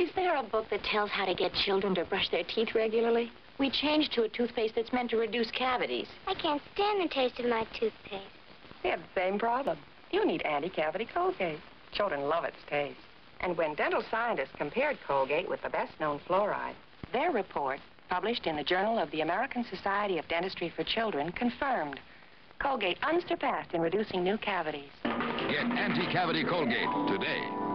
Is there a book that tells how to get children to brush their teeth regularly? We changed to a toothpaste that's meant to reduce cavities. I can't stand the taste of my toothpaste. We have the same problem. You need anti-cavity Cplgate. Children love its taste. And when dental scientists compared Cplgate with the best-known fluoride, their report, published in the Journal of the American Society of Dentistry for Children, confirmed Cplgate unsurpassed in reducing new cavities. Get anti-cavity Cplgate today.